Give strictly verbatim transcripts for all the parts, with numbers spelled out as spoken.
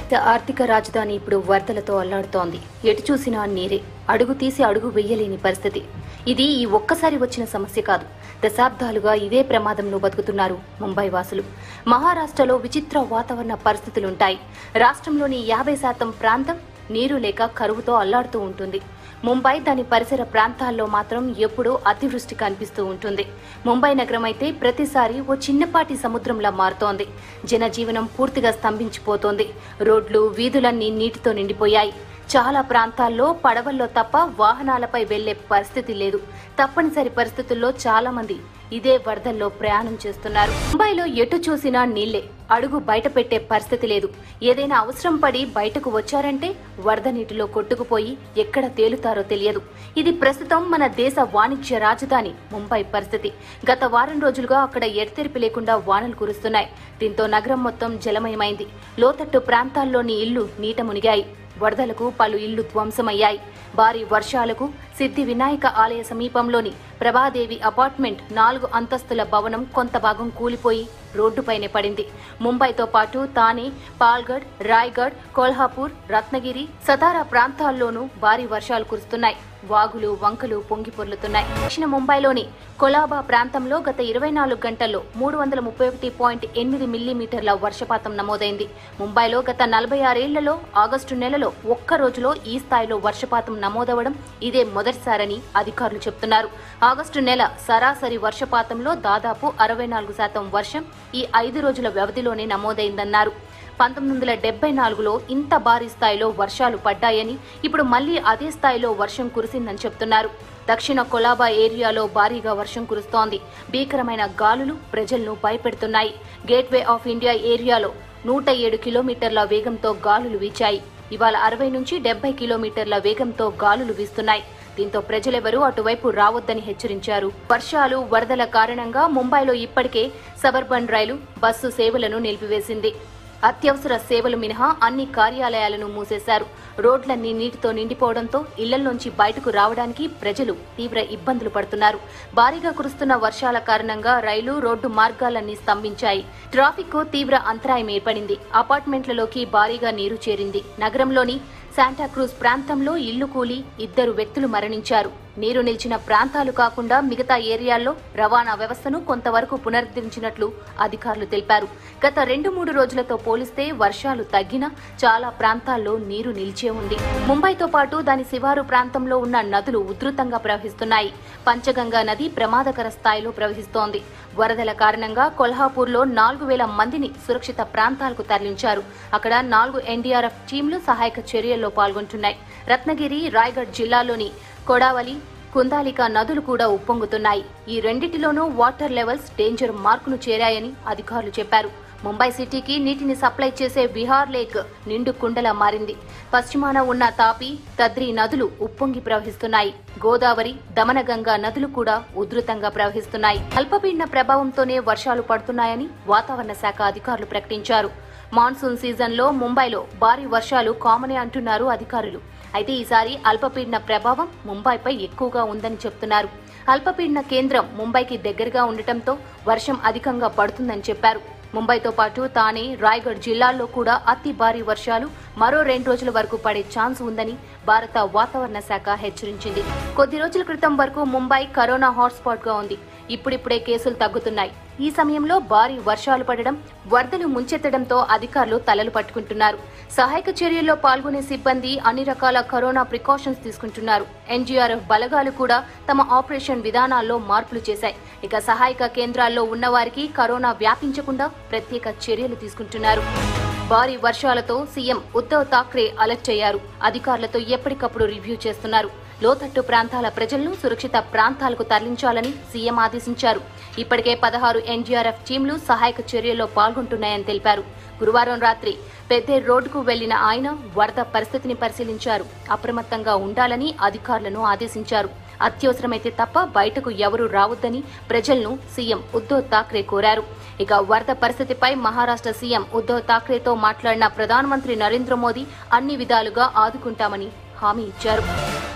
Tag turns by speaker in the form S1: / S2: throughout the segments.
S1: దేశ ఆర్థిక రాజధాని ఇప్పుడు వరదలతో అల్లాడుతోంది. ఎటు చూసినా నీరే, అడుగు తీసి అడుగు వెయ్యలేని పరిస్థితి. ఇది ఈ ఒక్కసారి వచ్చిన సమస్య కాదు. దశాబ్దాలుగా ఇదే ప్రమాదంలో బతుకుతున్నారు ముంబై వాసులు. మహారాష్ట్రలో విచిత్ర వాతావరణ పరిస్థితులుంటాయి. రాష్ట్రంలోని యాభై శాతం ప్రాంతం నీరు లేక కరువుతో అల్లాడుతూ ఉంటుంది. ముంబై దాని పరిసర ప్రాంతాల్లో మాత్రం ఎప్పుడూ అతివృష్టి కనిపిస్తూ ఉంటుంది. ముంబై నగరం అయితే ప్రతిసారి ఓ చిన్నపాటి సముద్రంలా మారుతోంది. జనజీవనం పూర్తిగా స్తంభించిపోతోంది. రోడ్లు, వీధులన్నీ నీటితో నిండిపోయాయి. చాలా ప్రాంతాల్లో పడవల్లో తప్ప వాహనాలపై వెళ్లే పరిస్థితి లేదు. తప్పనిసరి పరిస్థితుల్లో చాలా మంది ఇదే వరదల్లో ప్రయాణం చేస్తున్నారు. ముంబైలో ఎటు చూసినా నీళ్లే, అడుగు బయట పెట్టే పరిస్థితి లేదు. ఏదైనా అవసరం పడి బయటకు వచ్చారంటే వరద నీటిలో కొట్టుకుపోయి ఎక్కడ తేలుతారో తెలియదు. ఇది ప్రస్తుతం మన దేశ వాణిజ్య రాజధాని ముంబై పరిస్థితి. గత వారం రోజులుగా అక్కడ ఎడతెరిపి లేకుండా వానలు కురుస్తున్నాయి. దీంతో నగరం మొత్తం జలమయమైంది. లోతట్టు ప్రాంతాల్లోని ఇళ్లు నీట మునిగాయి. వరదలకు పలు ఇళ్లు ధ్వంసమయ్యాయి. భారీ వర్షాలకు సిద్ధి వినాయక ఆలయ సమీపంలోని ప్రభాదేవి అపార్ట్మెంట్ నాలుగు అంతస్తుల భవనం కొంత భాగం కూలిపోయి రోడ్డుపైనే పడింది. ముంబైతో పాటు థానే, పాల్గఢ్, రాయ్గఢ్, కోల్హాపూర్, రత్నగిరి, సతారా ప్రాంతాల్లోనూ భారీ వర్షాలు కురుస్తున్నాయి. వాగులు, వంకలు పొంగి పొర్లుతున్నాయి. దక్షిణ ముంబైలోని కొలాబా ప్రాంతంలో గత ఇరవై నాలుగు గంటల్లో మూడు వందల ముప్పై ఒకటి పాయింట్ ఎనిమిది మిల్లీమీటర్ల వర్షపాతం నమోదైంది. ముంబైలో గత నలభై ఆరేళ్లలో ఆగస్టు నెలలో ఒక్క రోజులో ఈ స్థాయిలో వర్షపాతం నమోదవడం ఇదే మొదటిసారని అధికారులు చెబుతున్నారు. ఆగస్టు నెల సరాసరి వర్షపాతంలో దాదాపు అరవై నాలుగు శాతం వర్షం ఈ ఐదు రోజుల వ్యవధిలోనే నమోదైందన్నారు. పంతొమ్మిది వందల డెబ్బై నాలుగులో ఇంత భారీ స్థాయిలో వర్షాలు పడ్డాయని, ఇప్పుడు మళ్లీ అదే స్థాయిలో వర్షం కురిసిందని చెప్తున్నారు. దక్షిణ కొలాబా ఏరియాలో భారీగా వర్షం కురుస్తోంది. భీకరమైన గాలులు ప్రజలను భయపెడుతున్నాయి. గేట్వే ఆఫ్ ఇండియా ఏరియాలో నూట ఏడు కిలోమీటర్ల వేగంతో గాలులు వీచాయి. ఇవాళ అరవై నుంచి డెబ్బై కిలోమీటర్ల వేగంతో గాలులు వీస్తున్నాయి. దీంతో ప్రజలెవరూ అటువైపు రావద్దని హెచ్చరించారు. వర్షాలు, వరదల కారణంగా ముంబైలో ఇప్పటికే సబర్బన్ రైలు, బస్సు సేవలను నిలిపివేసింది. అత్యవసర సేవలు మినహా అన్ని కార్యాలయాలను మూసేశారు. రోడ్లన్నీ నీటితో నిండిపోవడంతో ఇళ్లలోంచి బయటకు రావడానికి ప్రజలు తీవ్ర ఇబ్బందులు పడుతున్నారు. భారీగా కురుస్తున్న వర్షాల కారణంగా రైలు, రోడ్డు మార్గాలన్నీ స్తంభించాయి. ట్రాఫిక్ తీవ్ర అంతరాయం ఏర్పడింది. అపార్ట్మెంట్లలోకి భారీగా నీరు చేరింది. నగరంలోని శాంటాక్రూజ్ ప్రాంతంలో ఇల్లు కూలి ఇద్దరు వ్యక్తులు మరణించారు. నీరు నిలిచిన ప్రాంతాలు కాకుండా మిగతా ఏరియాల్లో రవాణా వ్యవస్థను కొంతవరకు పునరుద్ధరించినట్లు అధికారులు తెలిపారు. గత రెండు మూడు రోజులతో పోలిస్తే వర్షాలు తగ్గినా చాలా ప్రాంతాల్లో నీరు నిలిచే ఉంది. ముంబైతో పాటు దాని శివారు ప్రాంతంలో ఉన్న నదులు ఉధృతంగా ప్రవహిస్తున్నాయి. పంచగంగా నది ప్రమాదకర స్థాయిలో ప్రవహిస్తోంది. వరదల కారణంగా కొల్హాపూర్లో నాలుగు వేల మందిని సురక్షిత ప్రాంతాలకు తరలించారు. అక్కడ నాలుగు ఎన్డీఆర్ఎఫ్ టీంలు సహాయక చర్యల్లో పాల్గొంటున్నాయి. రత్నగిరి, రాయ్గఢ్ జిల్లాలోని కొడావలి, కుందాలిక నదులు కూడా ఉప్పొంగుతున్నాయి. ఈ రెండింటిలోనూ వాటర్ లెవెల్స్ డేంజర్ మార్కును చేరాయని అధికారులు చెప్పారు. ముంబై సిటీకి నీటిని సప్లై చేసే విహార్ లేక్ నిండు కుండలా మారింది. పశ్చిమాన ఉన్న తాపి, తద్రి నదులు ఉప్పొంగి ప్రవహిస్తున్నాయి. గోదావరి, దమనగంగా నదులు కూడా ఉధృతంగా ప్రవహిస్తున్నాయి. అల్పపీడన ప్రభావంతోనే వర్షాలు పడుతున్నాయని వాతావరణ శాఖ అధికారులు ప్రకటించారు. మాన్సూన్ సీజన్లో ముంబైలో భారీ వర్షాలు కామనే అంటున్నారు అధికారులు. అయితే ఈసారి అల్పపీడన ప్రభావం ముంబైపై ఎక్కువగా ఉందని చెప్తున్నారు. అల్పపీడన కేంద్రం ముంబైకి దగ్గరగా ఉండటంతో వర్షం అధికంగా పడుతుందని చెప్పారు. ముంబైతో పాటు థానే, రాయ్గఢ్ జిల్లాల్లో కూడా అతి భారీ వర్షాలు మరో రెండు రోజుల వరకు పడే ఛాన్స్ ఉందని భారత వాతావరణ శాఖ హెచ్చరించింది. కొద్ది రోజుల క్రితం వరకు ముంబై కరోనా హాట్స్పాట్ గా ఉంది. ఇప్పుడిప్పుడే కేసులు తగ్గుతున్నాయి. ఈ సమయంలో భారీ వర్షాలు పడడం, వరదలు ముంచెత్తడంతో అధికారులు తలలు పట్టుకుంటున్నారు. సహాయక చర్యల్లో పాల్గొనే సిబ్బంది అన్ని రకాల కరోనా ప్రికాషన్స్ తీసుకుంటున్నారు. ఎన్డీఆర్ఎఫ్ బలగాలు కూడా తమ ఆపరేషన్ విధానాల్లో మార్పులు చేశాయి. ఇక సహాయక కేంద్రాల్లో ఉన్నవారికి కరోనా వ్యాపించకుండా ప్రత్యేక చర్యలు తీసుకుంటున్నారు. భారీ వర్షాలతో సీఎం ఉద్ధవ్ ఠాక్రే అలర్ట్ అయ్యారు. అధికారులతో ఎప్పటికప్పుడు రివ్యూ చేస్తున్నారు. లోతట్టు ప్రాంతాల ప్రజలను సురక్షిత ప్రాంతాలకు తరలించాలని సీఎం ఆదేశించారు. ఇప్పటికే పదహారు ఎన్డీఆర్ఎఫ్ టీంలు సహాయక చర్యల్లో పాల్గొంటున్నాయని తెలిపారు. గురువారం రాత్రి పెద్దే రోడ్డుకు వెళ్లిన ఆయన వరద పరిస్థితిని పరిశీలించారు. అప్రమత్తంగా ఉండాలని అధికారులను ఆదేశించారు. అత్యవసరమైతే తప్ప బయటకు ఎవరూ రావద్దని ప్రజలను సీఎం ఉద్ధవ్ ఠాక్రే కోరారు. ఇక వరద పరిస్థితిపై మహారాష్ట్ర సీఎం ఉద్ధవ్ ఠాక్రేతో మాట్లాడిన ప్రధానమంత్రి నరేంద్ర మోదీ అన్ని విధాలుగా ఆదుకుంటామని హామీ ఇచ్చారు.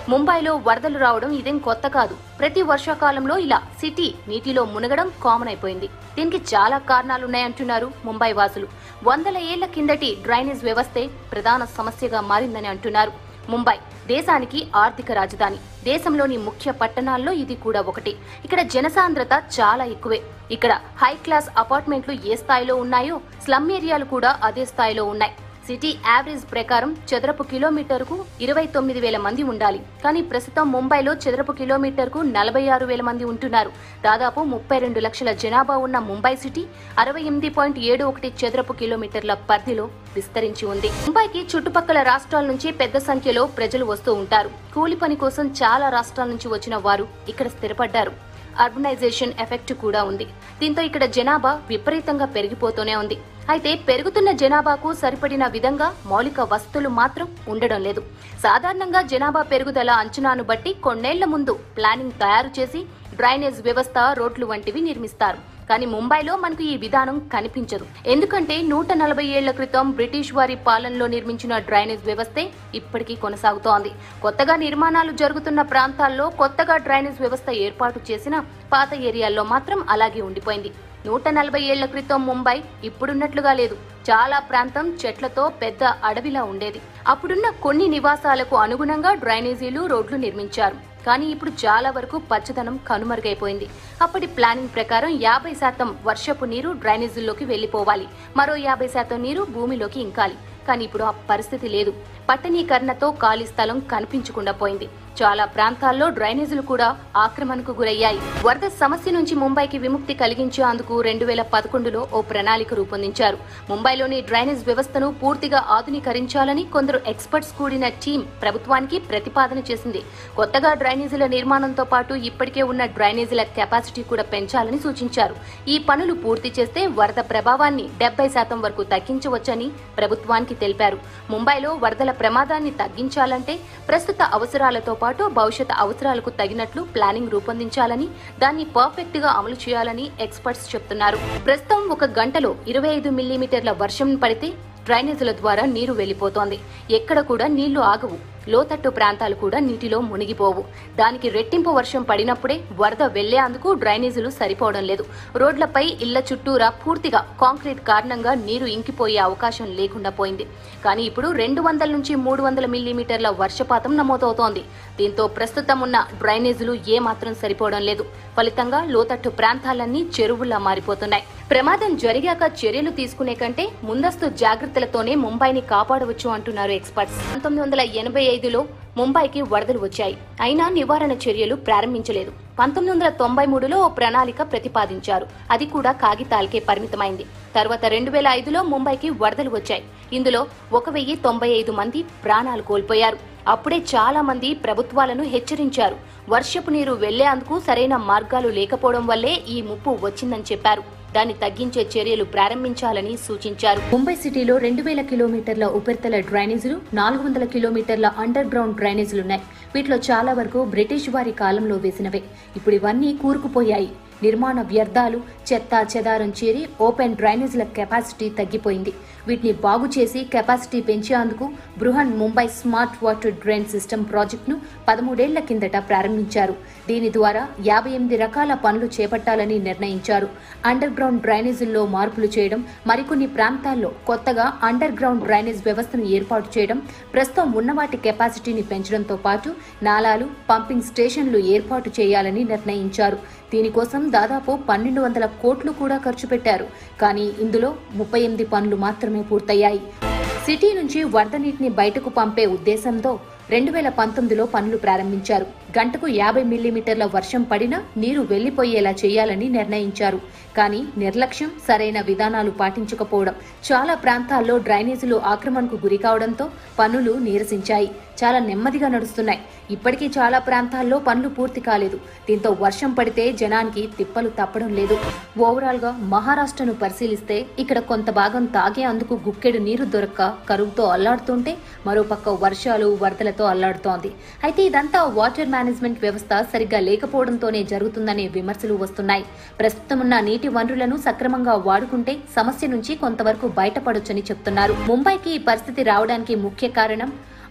S1: ముంబైలో వరదలు రావడం ఇదేం కొత్త కాదు. ప్రతి వర్షాకాలంలో ఇలా సిటీ నీటిలో మునగడం కామన్ అయిపోయింది. దీనికి చాలా కారణాలున్నాయంటున్నారు ముంబై వాసులు. వందల ఏళ్ల కిందటి డ్రైనేజ్ వ్యవస్థే ప్రధాన సమస్యగా మారిందని అంటున్నారు. ముంబై దేశానికి ఆర్థిక రాజధాని. దేశంలోని ముఖ్య పట్టణాల్లో ఇది కూడా ఒకటి. ఇక్కడ జనసాంద్రత చాలా ఎక్కువే. ఇక్కడ హై క్లాస్ అపార్ట్మెంట్లు ఏ స్థాయిలో ఉన్నాయో స్లమ్ ఏరియాలు కూడా అదే స్థాయిలో ఉన్నాయి. సిటీ యావరేజ్ ప్రకారం చదరపు కిలోమీటర్కు ఇరవై తొమ్మిది వేల మంది ఉండాలి. కానీ ప్రస్తుతం ముంబైలో చదరపు కిలోమీటర్కు నలభై ఆరు వేల మంది ఉంటున్నారు. దాదాపు ముప్పై రెండు లక్షల జనాభా ఉన్న ముంబై సిటీ అరవై ఎనిమిది పాయింట్ ఏడు ఒకటి చదరపు కిలోమీటర్ల పరిధిలో విస్తరించి ఉంది. ముంబైకి చుట్టుపక్కల రాష్ట్రాల నుంచి పెద్ద సంఖ్యలో ప్రజలు వస్తూ ఉంటారు. కూలి పని కోసం చాలా రాష్ట్రాల నుంచి వచ్చిన వారు ఇక్కడ స్థిరపడ్డారు. అర్బనైజేషన్ ఎఫెక్ట్ కూడా ఉంది. దీంతో ఇక్కడ జనాభా విపరీతంగా పెరిగిపోతూనే ఉంది. అయితే పెరుగుతున్న జనాభాకు సరిపడిన విధంగా మౌలిక వసతులు మాత్రం ఉండడం లేదు. సాధారణంగా జనాభా పెరుగుదల అంచనాను బట్టి కొన్నేళ్ల ముందు ప్లానింగ్ తయారు చేసి డ్రైనేజ్ వ్యవస్థ, రోడ్లు వంటివి నిర్మిస్తారు. కానీ ముంబైలో మనకు ఈ విధానం కనిపించదు. ఎందుకంటే నూట నలభై ఏళ్ల క్రితం బ్రిటిష్ వారి పాలనలో నిర్మించిన డ్రైనేజ్ వ్యవస్థే ఇప్పటికీ కొనసాగుతోంది. కొత్తగా నిర్మాణాలు జరుగుతున్న ప్రాంతాల్లో కొత్తగా డ్రైనేజ్ వ్యవస్థ ఏర్పాటు చేసిన పాత ఏరియాల్లో మాత్రం అలాగే ఉండిపోయింది. నూట నలభై ఏళ్ల క్రితం ముంబై ఇప్పుడున్నట్లుగా లేదు. చాలా ప్రాంతం చెట్లతో పెద్ద అడవిలా ఉండేది. అప్పుడున్న కొన్ని నివాసాలకు అనుగుణంగా డ్రైనేజీలు, రోడ్లు నిర్మించారు. కానీ ఇప్పుడు చాలా వరకు పచ్చదనం కనుమరుగైపోయింది. అప్పటి ప్లానింగ్ ప్రకారం యాభై శాతం వర్షపు నీరు డ్రైనేజీల్లోకి వెళ్లిపోవాలి, మరో యాభై శాతం నీరు భూమిలోకి ఇంకాలి. కానీ ఇప్పుడు ఆ పరిస్థితి లేదు. పట్టణీకరణతో ఖాళీ స్థలం కనిపించకుండా పోయింది. చాలా ప్రాంతాల్లో డ్రైనేజీలు కూడా ఆక్రమణకు గురయ్యాయి. వరద సమస్య నుంచి ముంబైకి విముక్తి కలిగించేందుకు రెండు వేల పదకొండులో ఓ ప్రణాళిక రూపొందించారు. ముంబైలోని డ్రైనేజ్ వ్యవస్థను పూర్తిగా ఆధునీకరించాలని కొందరు ఎక్స్పర్ట్స్ కూడిన టీం ప్రభుత్వానికి ప్రతిపాదన చేసింది. కొత్తగా డ్రైనేజీల నిర్మాణంతో పాటు ఇప్పటికే ఉన్న డ్రైనేజీల కెపాసిటీ కూడా పెంచాలని సూచించారు. ఈ పనులు పూర్తి చేస్తే వరద ప్రభావాన్ని డెబ్బై శాతం వరకు తగ్గించవచ్చని ప్రభుత్వానికి తెలిపారు. ముంబైలో వరదల ప్రమాదాన్ని తగ్గించాలంటే ప్రస్తుత అవసరాలతో పాటు భవిష్యత్ అవసరాలకు తగినట్లు ప్లానింగ్ రూపొందించాలని, దాన్ని పర్ఫెక్ట్ గా అమలు చేయాలని ఎక్స్పర్ట్స్ చెప్తున్నారు. ప్రస్తుతం ఒక గంటలో ఇరవై ఐదు మిల్లీమీటర్ల వర్షం పడితే డ్రైనేజీల ద్వారా నీరు వెళ్లిపోతోంది. ఎక్కడ కూడా నీళ్లు ఆగవు. లోతట్టు ప్రాంతాలు కూడా నీటిలో మునిగిపోవు. దానికి రెట్టింపు వర్షం పడినప్పుడే వరద వెళ్లేందుకు డ్రైనేజీలు సరిపోవడం లేదు. రోడ్లపై, ఇళ్ల చుట్టూరా పూర్తిగా కాంక్రీట్ కారణంగా నీరు ఇంకిపోయే అవకాశం లేకుండా పోయింది. కానీ ఇప్పుడు రెండు వందల నుంచి మూడు వందల మిల్లీమీటర్ల వర్షపాతం నమోదవుతోంది. దీంతో ప్రస్తుతం ఉన్న డ్రైనేజీలు ఏమాత్రం సరిపోవడం లేదు. ఫలితంగా లోతట్టు ప్రాంతాలన్నీ చెరువుల్లా మారిపోతున్నాయి. ప్రమాదం జరిగాక చర్యలు తీసుకునే కంటే ముందస్తు జాగ్రత్తలతోనే ముంబైని కాపాడవచ్చు అంటున్నారు ఎక్స్పర్ట్స్. పంతొమ్మిది వందల ఎనభై ఐదులో ముంబైకి వరదలు వచ్చాయి. అయినా నివారణ చర్యలు ప్రారంభించలేదు. పంతొమ్మిది వందల తొంభై మూడులో ఓ ప్రణాళిక ప్రతిపాదించారు. అది కూడా కాగితాలకే పరిమితమైంది. తర్వాత రెండు వేల ఐదులో ముంబైకి వరదలు వచ్చాయి. ఇందులో ఒక వెయ్యి తొంభై ఐదు మంది ప్రాణాలు కోల్పోయారు. అప్పుడే చాలా మంది ప్రభుత్వాలను హెచ్చరించారు. వర్షపు నీరు వెళ్లేందుకు సరైన మార్గాలు లేకపోవడం వల్లే ఈ ముప్పు వచ్చిందని చెప్పారు. దాన్ని తగ్గించే చర్యలు ప్రారంభించాలని సూచించారు. ముంబై సిటీలో రెండు వేల కిలోమీటర్ల ఉపరితల డ్రైనేజీలు, నాలుగు వందల కిలోమీటర్ల అండర్ గ్రౌండ్ డ్రైనేజీలున్నాయి. వీటిలో చాలా వరకు బ్రిటిష్ వారి కాలంలో వేసినవే. ఇప్పుడు ఇవన్నీ కూరుకుపోయాయి. నిర్మాణ వ్యర్థాలు, చెత్త చెదారం చేరి ఓపెన్ డ్రైనేజీల కెపాసిటీ తగ్గిపోయింది. వీటిని బాగు చేసి కెపాసిటీ పెంచేందుకు Brihanmumbai smart water drain system ప్రాజెక్టును పదమూడేళ్ల కిందట ప్రారంభించారు. దీని ద్వారా యాభై ఎనిమిది రకాల పనులు చేపట్టాలని నిర్ణయించారు. అండర్ గ్రౌండ్ డ్రైనేజీల్లో మార్పులు చేయడం, మరికొన్ని ప్రాంతాల్లో కొత్తగా అండర్ గ్రౌండ్ డ్రైనేజ్ వ్యవస్థను ఏర్పాటు చేయడం, ప్రస్తుతం ఉన్నవాటి కెపాసిటీని పెంచడంతో పాటు నాలాలు, పంపింగ్ స్టేషన్లు ఏర్పాటు చేయాలని నిర్ణయించారు. దీనికోసం దాదాపు పన్నెండు వందల కోట్లు కూడా ఖర్చు పెట్టారు. కానీ ఇందులో ముప్పై ఎనిమిది పనులు మాత్రమే పూర్తయ్యాయి. సిటీ నుంచి వరద నీటిని బయటకు పంపే ఉద్దేశంతో రెండు వేల పంతొమ్మిదిలో పనులు ప్రారంభించారు. గంటకు యాభై మిల్లీమీటర్ల వర్షం పడినా నీరు వెళ్లిపోయేలా చేయాలని నిర్ణయించారు. కానీ నిర్లక్ష్యం, సరైన విధానాలు పాటించకపోవడం, చాలా ప్రాంతాల్లో డ్రైనేజీలు ఆక్రమణకు గురికావడంతో పనులు నీరసించాయి. చాలా నెమ్మదిగా నడుస్తున్నాయి. ఇప్పటికీ చాలా ప్రాంతాల్లో పనులు పూర్తి కాలేదు. దీంతో వర్షం పడితే జనానికి తిప్పలు తప్పడం లేదు. ఓవరాల్ గా మహారాష్ట్రను పరిశీలిస్తే ఇక్కడ కొంత భాగం తాగే అందుకు గుక్కెడు నీరు దొరక్క కరువుతో అల్లాడుతుంటే, మరోపక్క వర్షాలు, వరదలతో అల్లాడుతోంది. అయితే ఇదంతా వాటర్ మేనేజ్మెంట్ వ్యవస్థ సరిగ్గా లేకపోవడంతోనే జరుగుతుందనే విమర్శలు వస్తున్నాయి. ప్రస్తుతం ఉన్న నీటి వనరులను సక్రమంగా వాడుకుంటే సమస్య నుంచి కొంతవరకు బయటపడొచ్చని చెప్తున్నారు. ముంబైకి ఈ పరిస్థితి రావడానికి ముఖ్య కారణం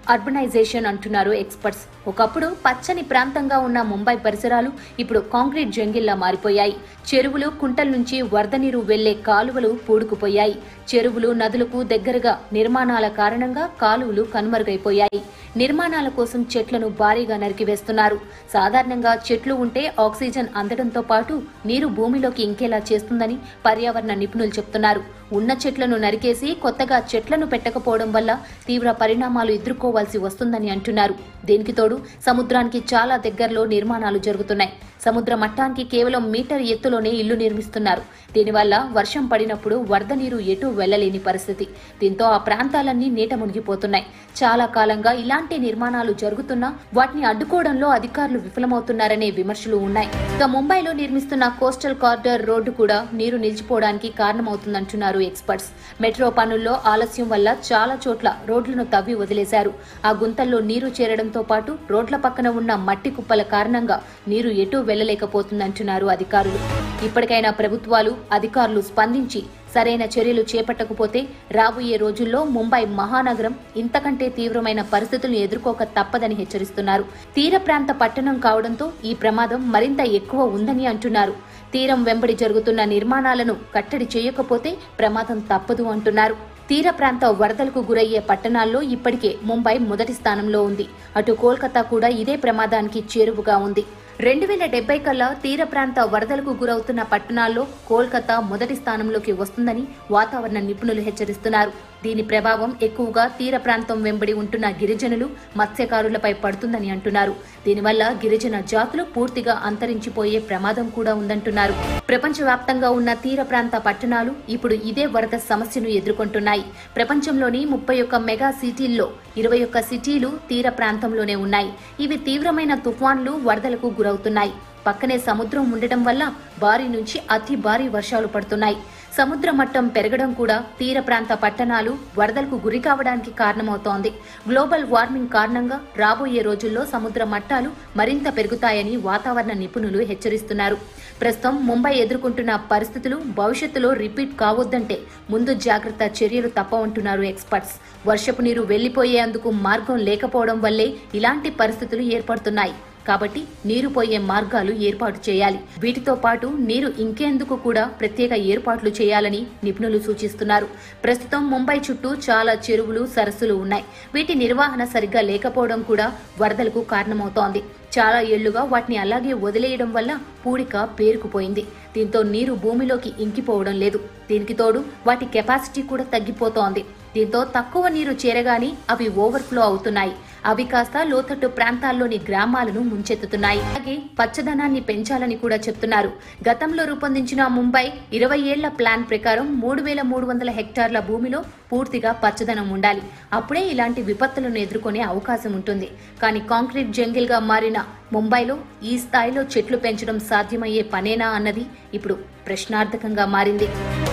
S1: అర్బనైజేషన్ అంటున్నారు ఎక్స్పర్ట్స్. ఒకప్పుడు పచ్చని ప్రాంతంగా ఉన్న ముంబై పరిసరాలు ఇప్పుడు కాంక్రీట్ జంగిల్లా మారిపోయాయి. చెరువులు, కుంటల నుంచి వరద నీరు వెళ్లే కాలువలు పూడుకుపోయాయి. చెరువులు, నదులకు దగ్గరగా నిర్మాణాల కారణంగా కాలువలు కనుమరుగైపోయాయి. నిర్మాణాల కోసం చెట్లను భారీగా నరికివేస్తున్నారు. సాధారణంగా చెట్లు ఉంటే ఆక్సిజన్ అందడంతో పాటు నీరు భూమిలోకి ఇంకేలా చేస్తుందని పర్యావరణ నిపుణులు చెప్తున్నారు. ఉన్న చెట్లను నరికేసి కొత్తగా చెట్లను పెట్టకపోవడం వల్ల తీవ్ర పరిణామాలు ఎదుర్కోవాల్సి వస్తుందని అంటున్నారు. దీనికి తోడు సముద్రానికి చాలా దగ్గరలో నిర్మాణాలు జరుగుతున్నాయి. సముద్ర మట్టానికి కేవలం మీటర్ ఎత్తులోనే ఇల్లు నిర్మిస్తున్నారు. దీనివల్ల వర్షం పడినప్పుడు వరద నీరు ఎటూ వెళ్లలేని పరిస్థితి. దీంతో ఆ ప్రాంతాలన్నీ నీట మునిగిపోతున్నాయి. చాలా కాలంగా ఇలాంటి నిర్మాణాలు జరుగుతున్నా వాటిని అడ్డుకోవడంలో అధికారులు విఫలమవుతున్నారనే విమర్శలు ఉన్నాయి. ఇక ముంబైలో నిర్మిస్తున్న కోస్టల్ కారిడార్ రోడ్డు కూడా నీరు నిలిచిపోవడానికి కారణమవుతుందంటున్నారు ఎక్స్పర్ట్స్. మెట్రో పనుల్లో ఆలస్యం వల్ల చాలా చోట్ల రోడ్లను తవ్వి వదిలేశారు. ఆ గుంతల్లో నీరు చేరడంతో పాటు రోడ్ల పక్కన ఉన్న మట్టి కుప్పల కారణంగా నీరు ఎటూ వెళ్లలేకపోతుందంటున్నారు అధికారులు. ఇప్పటికైనా ప్రభుత్వాలు, అధికారులు స్పందించి సరైన చర్యలు చేపట్టకపోతే రాబోయే రోజుల్లో ముంబై మహానగరం ఇంతకంటే తీవ్రమైన పరిస్థితులను ఎదుర్కోక తప్పదని హెచ్చరిస్తున్నారు. తీర ప్రాంత పట్టణం కావడంతో ఈ ప్రమాదం మరింత ఎక్కువ ఉందని అంటున్నారు. తీరం వెంబడి జరుగుతున్న నిర్మాణాలను కట్టడి చేయకపోతే ప్రమాదం తప్పదు అంటున్నారు. తీర ప్రాంత వరదలకు గురయ్యే పట్టణాల్లో ఇప్పటికే ముంబై మొదటి స్థానంలో ఉంది. అటు కోల్కతా కూడా ఇదే ప్రమాదానికి చేరువగా ఉంది. రెండు వేల డెబ్బై కల్లా తీర ప్రాంత వరదలకు గురవుతున్న పట్టణాల్లో కోల్కతా మొదటి స్థానంలోకి వస్తుందని వాతావరణ నిపుణులు హెచ్చరిస్తున్నారు. దీని ప్రభావం ఎక్కువగా తీర ప్రాంతం వెంబడి ఉంటున్న గిరిజనులు, మత్స్యకారులపై పడుతుందని అంటున్నారు. దీనివల్ల గిరిజన జాతులు పూర్తిగా అంతరించిపోయే ప్రమాదం కూడా ఉందంటున్నారు. ప్రపంచవ్యాప్తంగా ఉన్న తీర ప్రాంత పట్టణాలు ఇప్పుడు ఇదే వరద సమస్యను ఎదుర్కొంటున్నాయి. ప్రపంచంలోని ముప్పై ఒక్క మెగా సిటీల్లో ఇరవై ఒక్క సిటీలు తీర ప్రాంతంలోనే ఉన్నాయి. ఇవి తీవ్రమైన తుఫాన్లు, వరదలకు గురవుతున్నాయి. పక్కనే సముద్రం ఉండటం వల్ల భారీ నుంచి అతి భారీ వర్షాలు పడుతున్నాయి. సముద్ర మట్టం పెరగడం కూడా తీర ప్రాంత పట్టణాలు వరదలకు గురి కావడానికి కారణమవుతోంది. గ్లోబల్ వార్మింగ్ కారణంగా రాబోయే రోజుల్లో సముద్ర మట్టాలు మరింత పెరుగుతాయని వాతావరణ నిపుణులు హెచ్చరిస్తున్నారు. ప్రస్తుతం ముంబై ఎదుర్కొంటున్న పరిస్థితులు భవిష్యత్తులో రిపీట్ కావద్దంటే ముందు జాగ్రత్త చర్యలు తప్పవంటున్నారు ఎక్స్పర్ట్స్. వర్షపు నీరు వెళ్లిపోయేందుకు మార్గం లేకపోవడం వల్లే ఇలాంటి పరిస్థితులు ఏర్పడుతున్నాయి. కాబట్టి నీరు పోయే మార్గాలు ఏర్పాటు చేయాలి. వీటితో పాటు నీరు ఇంకేందుకు కూడా ప్రత్యేక ఏర్పాట్లు చేయాలని నిపుణులు సూచిస్తున్నారు. ప్రస్తుతం ముంబై చుట్టూ చాలా చెరువులు, సరస్సులు ఉన్నాయి. వీటి నిర్వహణ సరిగ్గా లేకపోవడం కూడా వరదలకు కారణమవుతోంది. చాలా ఏళ్లుగా వాటిని అలాగే వదిలేయడం వల్ల పూడిక పేరుకుపోయింది. దీంతో నీరు భూమిలోకి ఇంకిపోవడం లేదు. దీనికి తోడు వాటి కెపాసిటీ కూడా తగ్గిపోతోంది. దీంతో తక్కువ నీరు చేరగానే అవి ఓవర్ఫ్లో అవుతున్నాయి. అవి కాస్త లోతట్టు ప్రాంతాల్లోని గ్రామాలను ముంచెత్తుతున్నాయి. అలాగే పచ్చదనాన్ని పెంచాలని కూడా చెప్తున్నారు. గతంలో రూపొందించిన ముంబై ఇరవై ఏళ్ల ప్లాన్ ప్రకారం మూడు వేల మూడు వందల హెక్టార్ల భూమిలో పూర్తిగా పచ్చదనం ఉండాలి. అప్పుడే ఇలాంటి విపత్తులను ఎదుర్కొనే అవకాశం ఉంటుంది. కానీ కాంక్రీట్ జంగిల్ గా మారిన ముంబైలో ఈ స్థాయిలో చెట్లు పెంచడం సాధ్యమయ్యే పనేనా అన్నది ఇప్పుడు ప్రశ్నార్థకంగా మారింది.